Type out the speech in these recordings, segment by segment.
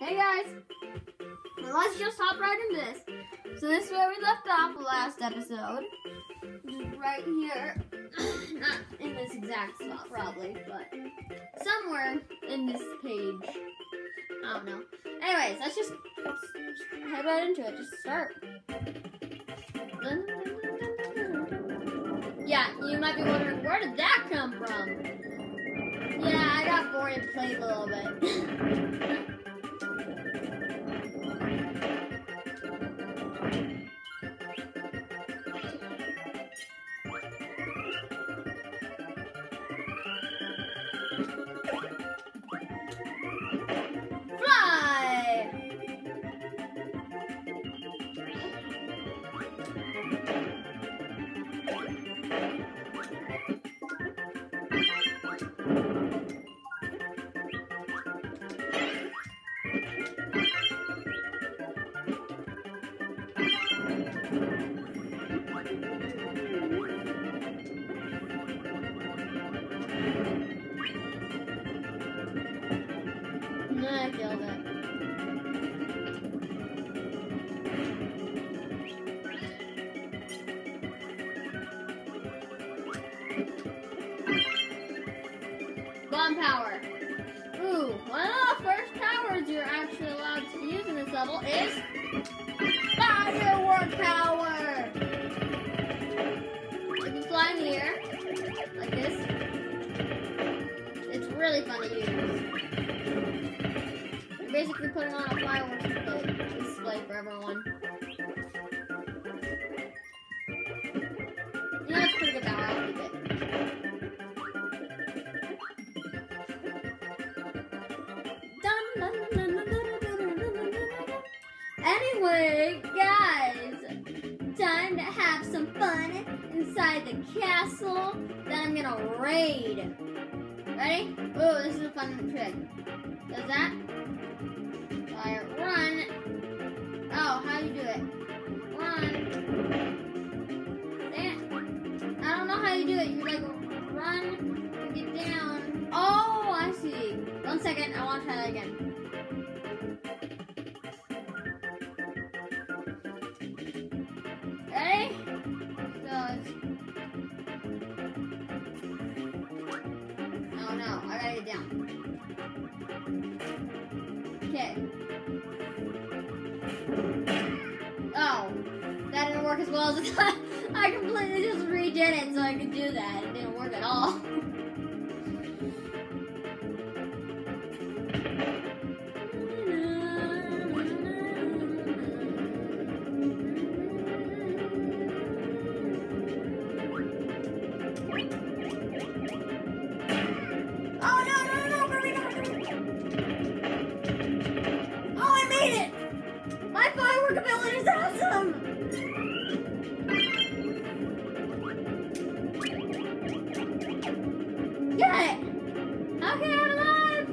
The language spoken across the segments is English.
Hey guys, let's just hop right into this. So this is where we left off the last episode. Just right here. Not in this exact spot probably, but somewhere in this page. I don't know. Anyways, let's just head right into it. Just start. Yeah, you might be wondering, where did that come from? Yeah, I got bored and played a little bit. I killed it. Bomb power. Ooh, one of the first powers you're actually allowed to use in this level is firework power. If you fly in the air, like this, it's really fun to use. Basically putting on a fireworks display for everyone. Yeah, that's pretty good power. I'll keep it. Anyway, guys, time to have some fun inside the castle that I'm gonna raid. Ready? Oh, this is a fun trick. Does that? Run. Oh, how do you do it? Run. Damn. I don't know how you do it. You like run, you get down. Oh, I see. 1 second. I want to try that again. Ready? So it's... Oh no, I gotta get down. Okay. Oh, that didn't work as well as I thought. I completely just redid it so I could do that. It didn't work at all. Ability is awesome! Get it! Okay, I'm alive!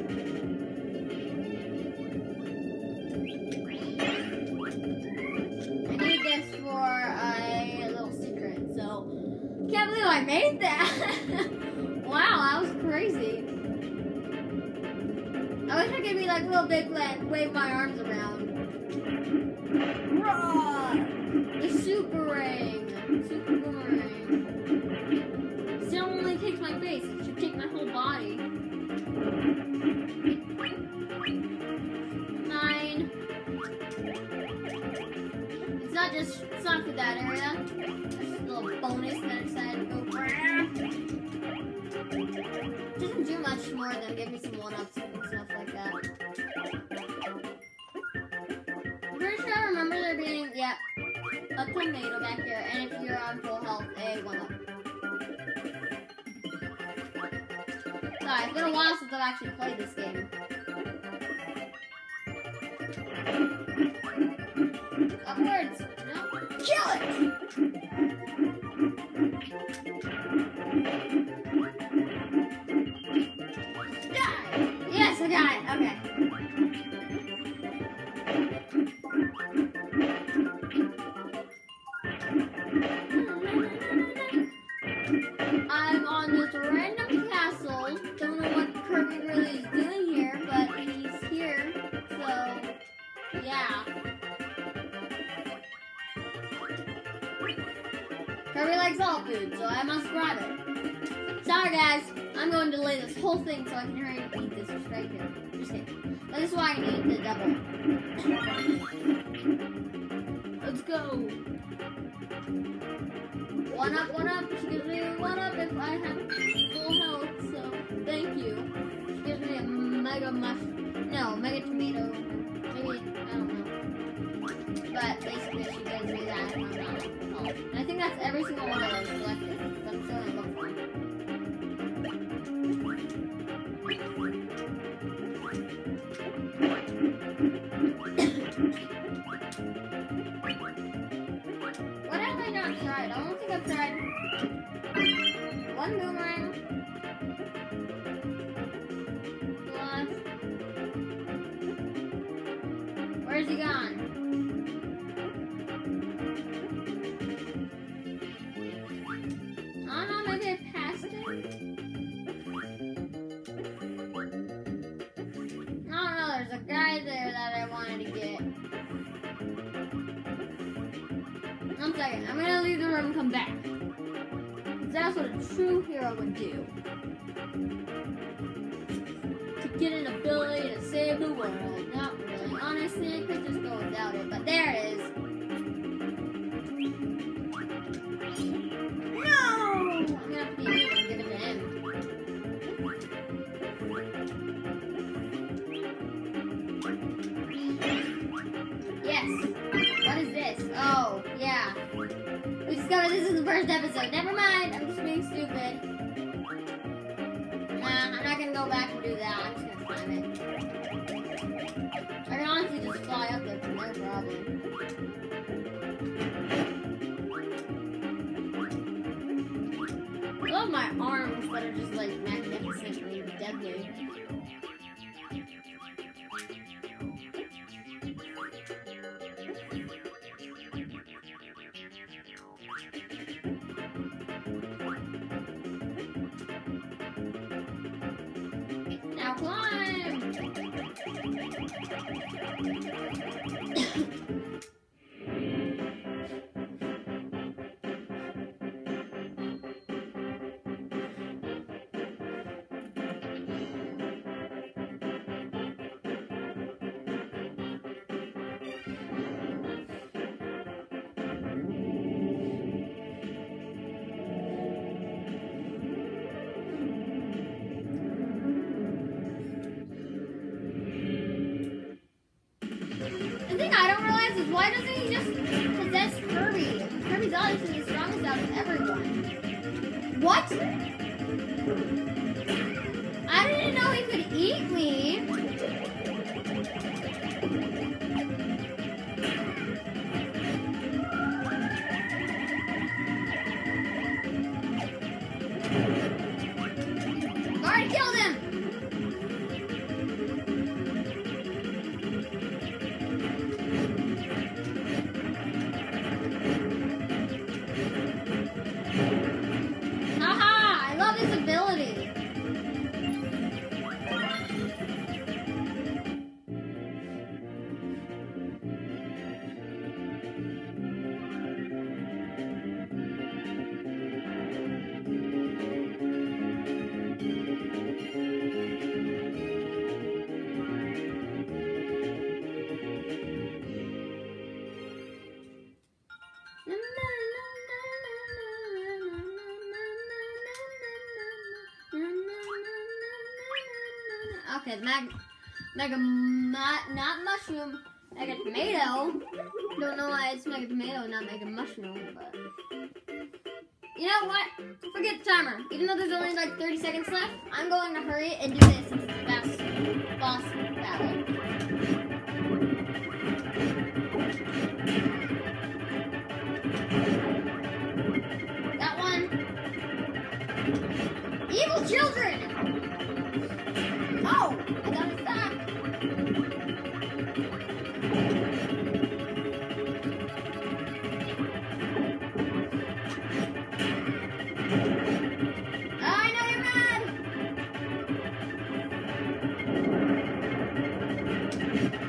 I need this for a little secret, so... Can't believe I made that! Wow, that was crazy. I wish I could be like a little big and wave my arms around. Raw! The super ring! Super boomerang. Still only takes my face. It should take my whole body. 9. It's not for that area. That's just a little bonus that I decided to go for. It doesn't do much more than give me some 1-ups and stuff like that. I remember there being, yeah, a tomato back here, and if you're on full health, a 1-up. Sorry, it's been a while since I've actually played this game. Upwards! No. Kill it! Die! Yes, I got it. Okay. I'm on this random castle. Don't know what Kirby really is doing here, but he's here. So Yeah. Kirby likes all food, so I must grab it. Sorry guys, I'm going to delay this whole thing so I can hurry and eat this right here. Just kidding. But this is why I need the double. Let's go. One up. She gives me a 1-up if I have full health, so thank you. She gives me a mega mega tomato. Maybe, I don't know. But basically she gives me that if I'm not full health. And I think that's every single one of those collected. But I'm still gonna look for them. What have I not tried? I don't think I've tried one boomerang. Plus, where's he gone? I don't know, maybe I passed it? I don't know, there's a guy there that I wanted to get. One second, I'm gonna leave the room and come back. That's what a true hero would do. To get an ability to save the world. Not really. Honestly, I could just go without it, but there it is. No! I'm gonna have to be able to give it to him. Yes. What is this? Oh, yeah. We discovered this is the first episode. Never mind. I'm just being stupid. Nah, I'm not gonna go back and do that. I'm just gonna climb it. I can honestly just fly up there from there, probably. I love my arms that are just like magnificently deadly. Now climb! The thing I don't realize is why doesn't he just possess Kirby? Kirby's obviously the strongest out of everyone. What? I didn't know he could eat me. I've already killed him. Okay, not mushroom, mega tomato. Don't know why it's mega tomato, not mega mushroom, but you know what? Forget the timer. Even though there's only like 30 seconds left, I'm going to hurry and do this since it's the fast boss battle. Got one. Evil children! Oh, I got it back. I know you're mad.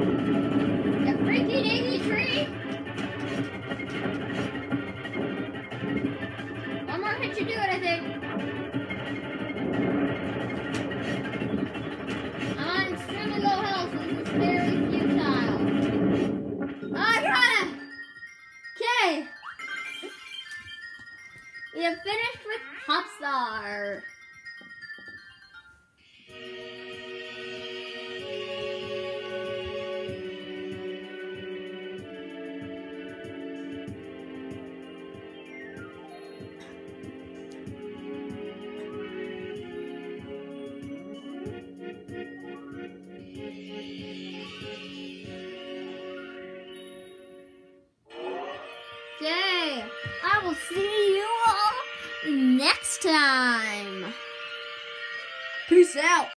The freaky daisy tree! One more hit should do it, I think. I'm on extremely low health, so this is very futile. Oh, I got it! Okay. We have finished with Popstar. Okay, I will see you all next time. Peace out.